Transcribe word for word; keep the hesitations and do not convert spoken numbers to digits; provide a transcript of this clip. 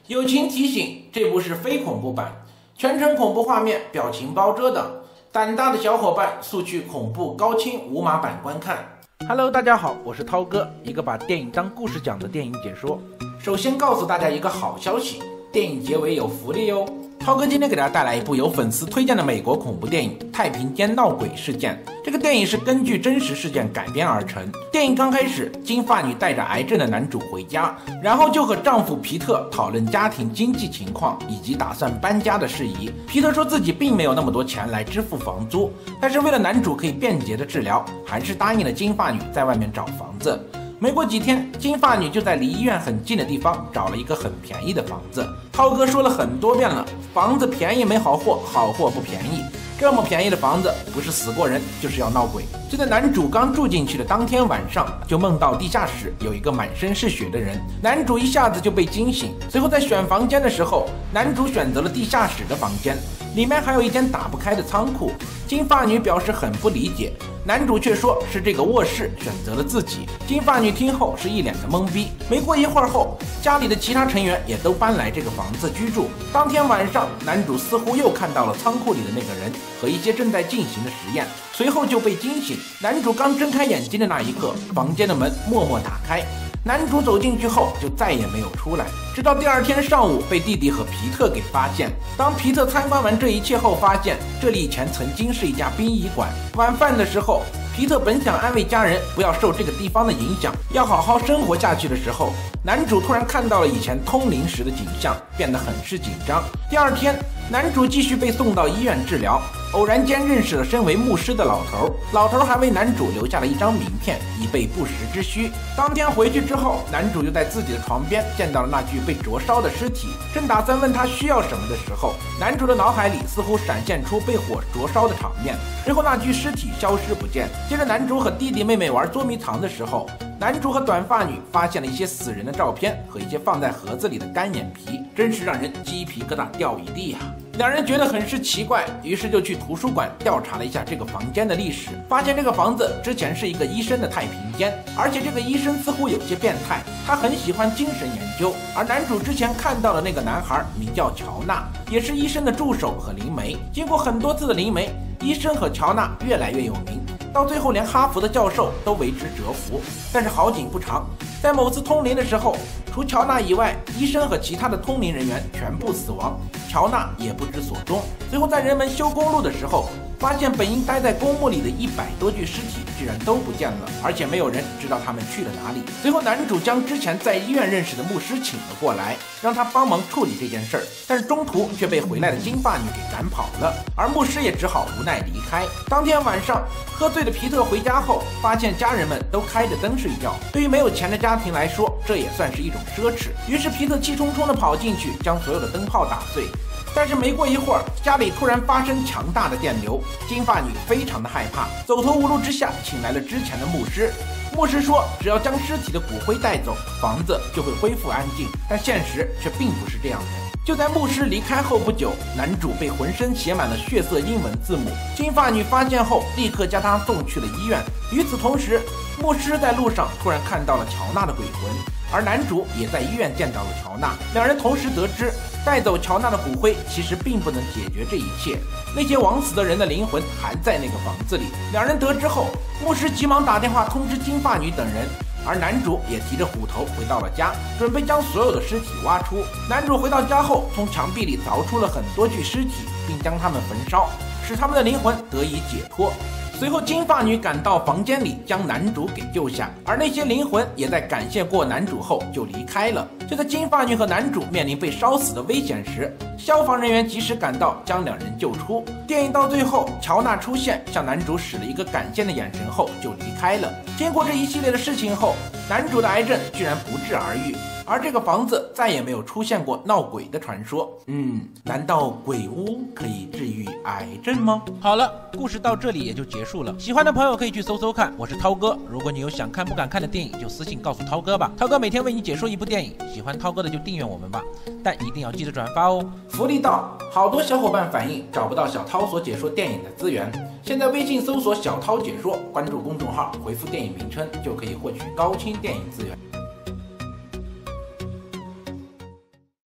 友情提醒，这部是非恐怖版，全程恐怖画面，表情包遮挡，胆大的小伙伴速去恐怖高清无码版观看。Hello， 大家好，我是涛哥，一个把电影当故事讲的电影解说。首先告诉大家一个好消息，电影结尾有福利哦。涛哥今天给大家带来一部由粉丝推荐的美国恐怖电影《太平间闹鬼事件》。这个电影是根据真实事件改编而成。电影刚开始，金发女带着癌症的男主回家，然后就和丈夫皮特讨论家庭经济情况以及打算搬家的事宜。皮特说自己并没有那么多钱来支付房租，但是为了男主可以便捷的治疗，还是答应了金发女在外面找房子。没过几天，金发女就在离医院很近的地方找了一个很便宜的房子。涛哥说了很多遍了，房子便宜没好货，好货不便宜。这么便宜的房子，不是死过人，就是要闹鬼。就在男主刚住进去的当天晚上，就梦到地下室有一个满身是血的人，男主一下子就被惊醒。随后在选房间的时候，男主选择了地下室的房间，里面还有一间打不开的仓库。金发女表示很不理解，男主却说是这个卧室选择了自己。金发女听后是一脸的懵逼。没过一会儿后，家里的其他成员也都搬来这个房子居住。当天晚上，男主似乎又看到了仓库里的那个人和一些正在进行的实验，随后就被惊醒。男主刚睁开眼睛的那一刻，房间的门默默打开，男主走进去后就再也没有出来，直到第二天上午被弟弟和皮特给发现。当皮特参观完这一切后，发现这里以前曾经是一家殡仪馆。晚饭的时候，皮特本想安慰家人不要受这个地方的影响，要好好生活下去的时候，男主突然看到了以前通灵时的景象，变得很是紧张。第二天，男主继续被送到医院治疗，偶然间认识了身为牧师的老头，老头还为男主留下了一张名片，以备不时之需。当天回去之后，男主就在自己的床边见到了那具被灼烧的尸体，正打算问他需要什么的时候，男主的脑海里似乎闪现出被火灼烧的场面，随后那具尸体消失不见。接着男主和弟弟妹妹玩捉迷藏的时候，男主和短发女发现了一些死人的照片和一些放在盒子里的干眼皮，真是让人鸡皮疙瘩掉一地啊！两人觉得很是奇怪，于是就去图书馆调查了一下这个房间的历史，发现这个房子之前是一个医生的太平间，而且这个医生似乎有些变态，他很喜欢精神研究。而男主之前看到的那个男孩名叫乔纳，也是医生的助手和灵媒。经过很多次的灵媒，医生和乔纳越来越有名，到最后连哈佛的教授都为之折服。但是好景不长，在某次通灵的时候，除乔纳以外，医生和其他的通灵人员全部死亡，乔纳也不知所踪。最后在人们修公路的时候，发现本应待在公墓里的一百多具尸体居然都不见了，而且没有人知道他们去了哪里。随后男主将之前在医院认识的牧师请了过来，让他帮忙处理这件事儿，但是中途却被回来的金发女给赶跑了，而牧师也只好无奈离开。当天晚上，喝醉的皮特回家后，发现家人们都开着灯睡觉，对于没有钱的家庭来说，这也算是一种奢侈。于是皮特气冲冲地跑进去，将所有的灯泡打碎。但是没过一会儿，家里突然发生强大的电流，金发女非常的害怕，走投无路之下请来了之前的牧师。牧师说只要将尸体的骨灰带走，房子就会恢复安静，但现实却并不是这样的。就在牧师离开后不久，男主被浑身写满了血色英文字母，金发女发现后立刻将他送去了医院。与此同时，牧师在路上突然看到了乔纳的鬼魂，而男主也在医院见到了乔纳。两人同时得知，带走乔纳的骨灰其实并不能解决这一切，那些枉死的人的灵魂还在那个房子里。两人得知后，牧师急忙打电话通知金发女等人，而男主也提着虎头回到了家，准备将所有的尸体挖出。男主回到家后，从墙壁里凿出了很多具尸体，并将它们焚烧，使他们的灵魂得以解脱。随后金发女赶到房间里将男主给救下，而那些灵魂也在感谢过男主后就离开了。就在金发女和男主面临被烧死的危险时，消防人员及时赶到将两人救出。电影到最后，乔纳出现向男主使了一个感谢的眼神后就离开了。经过这一系列的事情后，男主的癌症居然不治而愈，而这个房子再也没有出现过闹鬼的传说。嗯，难道鬼屋可以治愈癌症吗？好了，故事到这里也就结束了。喜欢的朋友可以去搜搜看，我是涛哥。如果你有想看不敢看的电影，就私信告诉涛哥吧。涛哥每天为你解说一部电影，喜欢涛哥的就订阅我们吧，但一定要记得转发哦。福利到，好多小伙伴反映找不到小涛所解说电影的资源，现在微信搜索小涛解说，关注公众号，回复电影名称就可以获取高清电影资源。